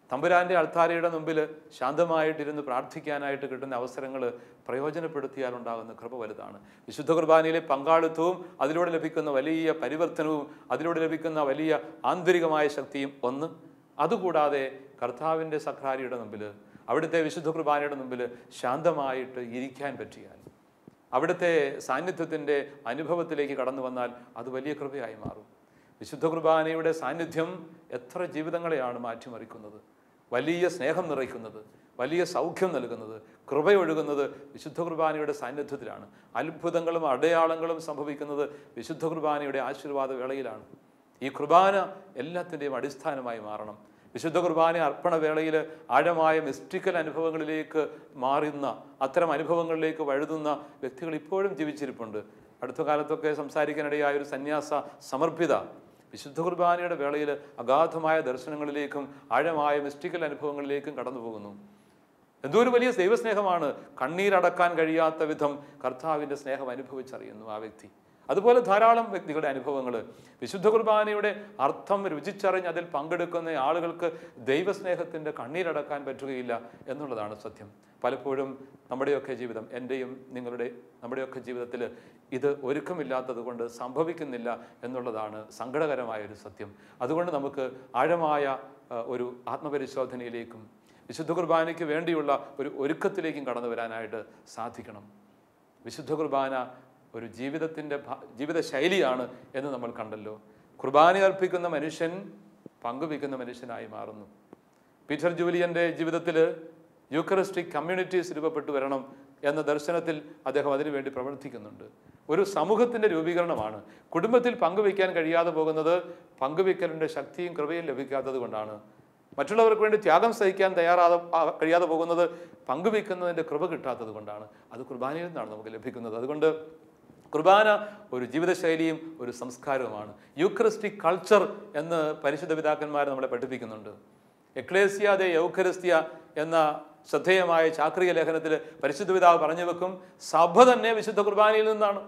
[SPEAKER 1] തമ്പുരാൻ്റെ അൾത്താരയുടെ മുമ്പിൽ ശാന്തമായിട്ടിരുന്ന് പ്രാർത്ഥിക്കാനായിട്ട് കിട്ടുന്ന അവസരങ്ങൾ പ്രയോജനപ്പെടുത്തിയാലുണ്ടാകുന്ന കൃപ വലുതാണ്. വിശുദ്ധ കുർബാനയിലെ പങ്കാളിത്തവും അതിലൂടെ ലഭിക്കുന്ന വലിയ പരിവർത്തനവും അതിലൂടെ ലഭിക്കുന്ന വലിയ ആന്തരികമായ ശക്തിയും ഒന്ന്. അതുകൂടാതെ കർത്താവിൻ്റെ സക്രാരിയുടെ മുമ്പിൽ, അവിടുത്തെ വിശുദ്ധ കുർബാനയുടെ മുമ്പിൽ ശാന്തമായിട്ട് ഇരിക്കാൻ പറ്റിയാൽ, അവിടുത്തെ സാന്നിധ്യത്തിൻ്റെ അനുഭവത്തിലേക്ക് കടന്നു വന്നാൽ അത് വലിയ കൃപയായി മാറും. വിശുദ്ധ കുർബാനയുടെ സാന്നിധ്യം എത്ര ജീവിതങ്ങളെയാണ് മാറ്റിമറിക്കുന്നത്, വലിയ സ്നേഹം നിറയ്ക്കുന്നത്, വലിയ സൗഖ്യം നൽകുന്നത്, കൃപയൊഴുകുന്നത് വിശുദ്ധ കുർബാനയുടെ സാന്നിധ്യത്തിലാണ്. അത്ഭുതങ്ങളും അടയാളങ്ങളും സംഭവിക്കുന്നത് വിശുദ്ധ കുർബാനയുടെ ആശീർവാദ വേളയിലാണ്. ഈ കുർബാന എല്ലാത്തിൻ്റെയും അടിസ്ഥാനമായി മാറണം. വിശുദ്ധ കുർബാന അർപ്പണ വേളയിൽ ആഴമായ മിസ്റ്റിക്കൽ അനുഭവങ്ങളിലേക്ക് മാറുന്ന, അത്തരം അനുഭവങ്ങളിലേക്ക് വഴുതുന്ന വ്യക്തികൾ ഇപ്പോഴും ജീവിച്ചിരിപ്പുണ്ട്. അടുത്ത കാലത്തൊക്കെ സംസാരിക്കാനിടയായ ഒരു സന്യാസ സമർപ്പിത വിശുദ്ധ കുർബാനയുടെ വേളയിൽ അഗാധമായ ദർശനങ്ങളിലേക്കും ആഴമായ മിസ്റ്റിക്കൽ അനുഭവങ്ങളിലേക്കും കടന്നു പോകുന്നു. എന്തോ ഒരു വലിയ ദൈവസ്നേഹമാണ്. കണ്ണീരടക്കാൻ കഴിയാത്ത വിധം കർത്താവിൻ്റെ സ്നേഹം അനുഭവിച്ചറിയുന്നു ആ വ്യക്തി. അതുപോലെ ധാരാളം വ്യക്തികളുടെ അനുഭവങ്ങൾ. വിശുദ്ധ കുർബാനയുടെ അർത്ഥം രുചിച്ചറിഞ്ഞ് അതിൽ പങ്കെടുക്കുന്ന ആളുകൾക്ക് ദൈവസ്നേഹത്തിൻ്റെ കണ്ണീരടക്കാൻ പറ്റുകയില്ല എന്നുള്ളതാണ് സത്യം. പലപ്പോഴും നമ്മുടെയൊക്കെ ജീവിതം, എൻ്റെയും നിങ്ങളുടെ നമ്മുടെയൊക്കെ ജീവിതത്തിൽ ഇത് ഒരുക്കമില്ലാത്തത് കൊണ്ട് സംഭവിക്കുന്നില്ല എന്നുള്ളതാണ് സങ്കടകരമായ ഒരു സത്യം. അതുകൊണ്ട് നമുക്ക് ആഴമായ ഒരു ആത്മപരിശോധനയിലേക്കും വിശുദ്ധ കുർബാനയ്ക്ക് വേണ്ടിയുള്ള ഒരു ഒരുക്കത്തിലേക്കും കടന്നു വരാനായിട്ട് സാധിക്കണം. വിശുദ്ധ കുർബാന ഒരു ജീവിതത്തിൻ്റെ ജീവിത ശൈലിയാണ് എന്ന് നമ്മൾ കണ്ടല്ലോ. കുർബാന അർപ്പിക്കുന്ന മനുഷ്യൻ പങ്കുവയ്ക്കുന്ന മനുഷ്യനായി മാറുന്നു. പീറ്റർ ജൂലിയൻ്റെ ജീവിതത്തിൽ യൂക്കറിസ്റ്റിക് കമ്മ്യൂണിറ്റീസ് രൂപപ്പെട്ടു വരണം എന്ന ദർശനത്തിൽ അദ്ദേഹം അതിനുവേണ്ടി പ്രവർത്തിക്കുന്നുണ്ട്. ഒരു സമൂഹത്തിൻ്റെ രൂപീകരണമാണ്. കുടുംബത്തിൽ പങ്കുവയ്ക്കാൻ കഴിയാതെ പോകുന്നത് പങ്കുവയ്ക്കലിൻ്റെ ശക്തിയും കൃപയും ലഭിക്കാത്തത് കൊണ്ടാണ്. മറ്റുള്ളവർക്ക് വേണ്ടി ത്യാഗം സഹിക്കാൻ തയ്യാറാതെ കഴിയാതെ പോകുന്നത് പങ്കുവയ്ക്കുന്നതിൻ്റെ കൃപ കിട്ടാത്തത് കൊണ്ടാണ്. അത് കുർബാനയിൽ നിന്നാണ് നമുക്ക് ലഭിക്കുന്നത്. അതുകൊണ്ട് കുർബാന ഒരു ജീവിതശൈലിയും ഒരു സംസ്കാരവുമാണ്. യൂക്കറിസ്റ്റിക് കൾച്ചർ എന്ന് പരിശുദ്ധ പിതാക്കന്മാർ നമ്മളെ പഠിപ്പിക്കുന്നുണ്ട്. എക്ലേസിയ ദെ യൗക്കറിസ്തിയ എന്ന ശ്രദ്ധേയമായ ചാക്രിക ലേഖനത്തിൽ പരിശുദ്ധ പിതാവ് പറഞ്ഞു വെക്കും, സഭ തന്നെ വിശുദ്ധ കുർബാനയിൽ നിന്നാണ്.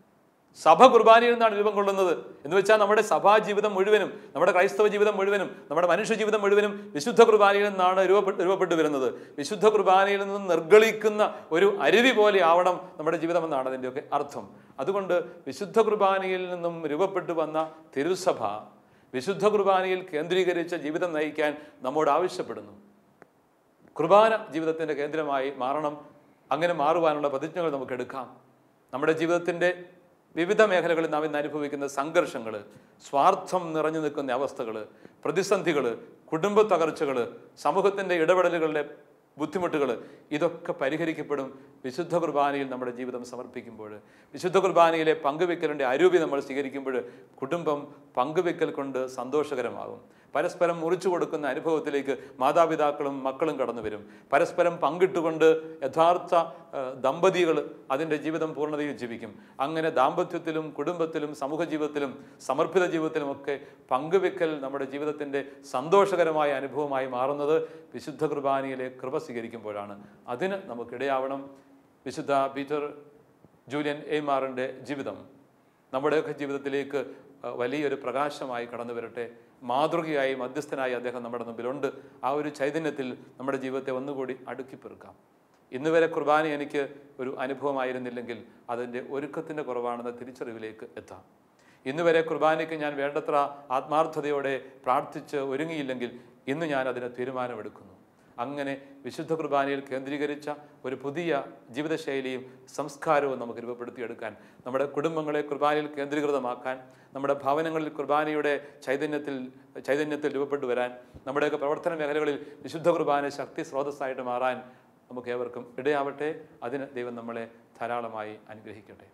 [SPEAKER 1] സഭ കുർബാനയിൽ നിന്നാണ് രൂപം കൊള്ളുന്നത് എന്ന് വെച്ചാൽ നമ്മുടെ സഭാ ജീവിതം മുഴുവനും, നമ്മുടെ ക്രൈസ്തവ ജീവിതം മുഴുവനും, നമ്മുടെ മനുഷ്യ ജീവിതം മുഴുവനും വിശുദ്ധ കുർബാനയിൽ നിന്നാണ് രൂപപ്പെട്ട് രൂപപ്പെട്ടു വരുന്നത്. വിശുദ്ധ കുർബാനയിൽ നിന്ന് നിർഗളിക്കുന്ന ഒരു അരുവി പോലെ ആവണം നമ്മുടെ ജീവിതം എന്നാണ് അതിൻ്റെയൊക്കെ അർത്ഥം. അതുകൊണ്ട് വിശുദ്ധ കുർബാനയിൽ നിന്നും രൂപപ്പെട്ടു വന്ന തിരുസഭ വിശുദ്ധ കുർബാനയിൽ കേന്ദ്രീകരിച്ച ജീവിതം നയിക്കാൻ നമ്മോട് ആവശ്യപ്പെടുന്നു. കുർബാന ജീവിതത്തിൻ്റെ കേന്ദ്രമായി മാറണം. അങ്ങനെ മാറുവാനുള്ള പ്രതിജ്ഞകൾ നമുക്ക് എടുക്കാം. നമ്മുടെ ജീവിതത്തിൻ്റെ വിവിധ മേഖലകളിൽ നാം ഇന്ന് അനുഭവിക്കുന്ന സംഘർഷങ്ങൾ, സ്വാർത്ഥം നിറഞ്ഞു നിൽക്കുന്ന അവസ്ഥകൾ, പ്രതിസന്ധികൾ, കുടുംബ തകർച്ചകൾ, സമൂഹത്തിൻ്റെ ഇടപെടലുകളുടെ ബുദ്ധിമുട്ടുകൾ, ഇതൊക്കെ പരിഹരിക്കപ്പെടും വിശുദ്ധ കുർബാനയിൽ നമ്മുടെ ജീവിതം സമർപ്പിക്കുമ്പോൾ. വിശുദ്ധ കുർബാനയിലെ പങ്കുവെക്കലിൻ്റെ അരൂപി നമ്മൾ സ്വീകരിക്കുമ്പോൾ കുടുംബം പങ്കുവെക്കൽ കൊണ്ട് സന്തോഷകരമാകും. പരസ്പരം മുറിച്ചു കൊടുക്കുന്ന അനുഭവത്തിലേക്ക് മാതാപിതാക്കളും മക്കളും കടന്നു വരും. പരസ്പരം പങ്കിട്ടുകൊണ്ട് യഥാർത്ഥ ദമ്പതികൾ അതിൻ്റെ ജീവിതം പൂർണ്ണതയിൽ ജീവിക്കും. അങ്ങനെ ദാമ്പത്യത്തിലും കുടുംബത്തിലും സമൂഹ ജീവിതത്തിലും സമർപ്പിത ജീവിതത്തിലുമൊക്കെ പങ്കുവെക്കൽ നമ്മുടെ ജീവിതത്തിൻ്റെ സന്തോഷകരമായ അനുഭവമായി മാറുന്നത് വിശുദ്ധ കുർബാനയിലെ കൃപ സ്വീകരിക്കുമ്പോഴാണ്. അതിന് നമുക്കിടയാവണം. വിശുദ്ധ പീറ്റർ ജൂലിയൻ എയ്മാറിൻ്റെ ജീവിതം നമ്മുടെയൊക്കെ ജീവിതത്തിലേക്ക് വലിയൊരു പ്രകാശമായി കടന്നു വരട്ടെ. മാതൃകയായി മധ്യസ്ഥനായി അദ്ദേഹം നമ്മുടെ മുമ്പിലുണ്ട്. ആ ഒരു ചൈതന്യത്തിൽ നമ്മുടെ ജീവിതത്തെ ഒന്നുകൂടി അടുക്കിപ്പെറുക്കാം. ഇന്ന് വരെ കുർബാന എനിക്ക് ഒരു അനുഭവമായിരുന്നില്ലെങ്കിൽ അതിൻ്റെ ഒരുക്കത്തിൻ്റെ കുറവാണെന്ന തിരിച്ചറിവിലേക്ക് എത്താം. ഇന്ന് വരെ കുർബാനയ്ക്ക് ഞാൻ വേണ്ടത്ര ആത്മാർത്ഥതയോടെ പ്രാർത്ഥിച്ച് ഒരുങ്ങിയില്ലെങ്കിൽ ഇന്ന് ഞാൻ അതിന് തീരുമാനമെടുക്കുന്നു. അങ്ങനെ വിശുദ്ധ കുർബാനയിൽ കേന്ദ്രീകരിച്ച ഒരു പുതിയ ജീവിതശൈലിയും സംസ്കാരവും നമുക്ക് രൂപപ്പെടുത്തിയെടുക്കാൻ, നമ്മുടെ കുടുംബങ്ങളെ കുർബാനയിൽ കേന്ദ്രീകൃതമാക്കാൻ, നമ്മുടെ ഭവനങ്ങളിൽ കുർബാനയുടെ ചൈതന്യത്തിൽ ചൈതന്യത്തിൽ രൂപപ്പെട്ടു വരാൻ, നമ്മുടെയൊക്കെ പ്രവർത്തന മേഖലകളിൽ വിശുദ്ധ കുർബാന ശക്തി സ്രോതസ്സായിട്ട് മാറാൻ നമുക്ക് ഏവർക്കും ഇടയാവട്ടെ. അതിന് ദൈവം നമ്മളെ ധാരാളമായി അനുഗ്രഹിക്കട്ടെ.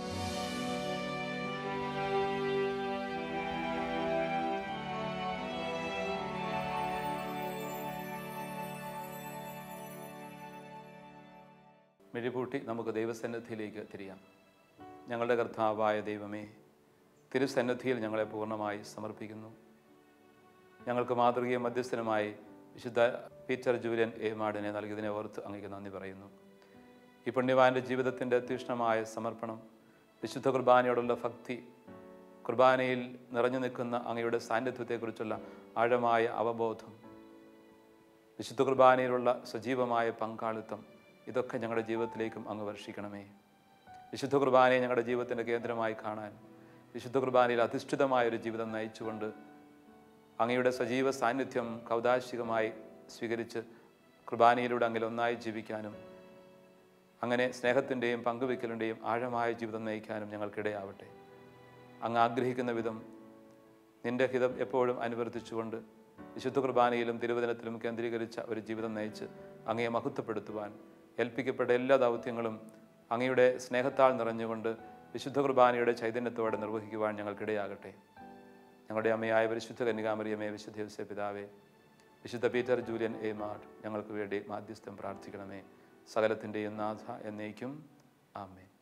[SPEAKER 1] മിഴിപൂട്ടി നമുക്ക് ദൈവസന്നിധിയിലേക്ക് തിരിയാം. ഞങ്ങളുടെ കർത്താവായ ദൈവമേ, തിരുസന്നിധിയിൽ ഞങ്ങളെ പൂർണ്ണമായി സമർപ്പിക്കുന്നു. ഞങ്ങൾക്ക് മാതൃകയും മധ്യസ്ഥനുമായി വിശുദ്ധ പീറ്റർ ജൂലിയൻ എയ്മാർഡിനെ നൽകിയതിനെ ഓർത്ത് അങ്ങേക്ക് നന്ദി പറയുന്നു. ഈ പുണ്യവാൻ്റെ ജീവിതത്തിൻ്റെ തീക്ഷ്ണമായ സമർപ്പണം, വിശുദ്ധ കുർബാനയോടുള്ള ഭക്തി, കുർബാനയിൽ നിറഞ്ഞു നിൽക്കുന്ന അങ്ങയുടെ സാന്നിധ്യത്തെക്കുറിച്ചുള്ള ആഴമായ അവബോധം, വിശുദ്ധ കുർബാനയിലുള്ള സജീവമായ പങ്കാളിത്തം ഇതൊക്കെ ഞങ്ങളുടെ ജീവിതത്തിലേക്കും അങ്ങ് വർഷിക്കണമേ. വിശുദ്ധ കുർബാനയെ ഞങ്ങളുടെ ജീവിതത്തിൻ്റെ കേന്ദ്രമായി കാണാൻ, വിശുദ്ധ കുർബാനയിൽ അധിഷ്ഠിതമായൊരു ജീവിതം നയിച്ചുകൊണ്ട് അങ്ങയുടെ സജീവ സാന്നിധ്യം കൗതാശികമായി സ്വീകരിച്ച് കുർബാനയിലൂടെ അങ്ങിൽ ഒന്നായി ജീവിക്കാനും അങ്ങനെ സ്നേഹത്തിൻ്റെയും പങ്കുവയ്ക്കലിൻ്റെയും ആഴമായ ജീവിതം നയിക്കാനും ഞങ്ങൾക്കിടയാവട്ടെ. അങ്ങ് ആഗ്രഹിക്കുന്ന വിധം നിൻ്റെ ഹിതം എപ്പോഴും അനുവർത്തിച്ചുകൊണ്ട് വിശുദ്ധ കുർബാനയിലും തിരുവചനത്തിലും കേന്ദ്രീകരിച്ച ഒരു ജീവിതം നയിച്ച് അങ്ങയെ മഹത്വപ്പെടുത്തുവാൻ ഏൽപ്പിക്കപ്പെട്ട എല്ലാ ദൗത്യങ്ങളും അങ്ങയുടെ സ്നേഹത്താൽ നിറഞ്ഞുകൊണ്ട് വിശുദ്ധ കുർബാനയുടെ ചൈതന്യത്തോടെ നിർവഹിക്കുവാൻ ഞങ്ങൾക്കിടയാകട്ടെ. ഞങ്ങളുടെ അമ്മയായ പരിശുദ്ധ കന്യകാമറിയമേ, വിശുദ്ധ യോസേപ്പ് പിതാവേ, വിശുദ്ധ പീറ്റർ ജൂലിയൻ എ മാർട്ട് ഞങ്ങൾക്ക് വേണ്ടി മാധ്യസ്ഥം പ്രാർത്ഥിക്കണമേ. സകലത്തിൻ്റെയും നാഥ എന്നേക്കും ആമേൻ.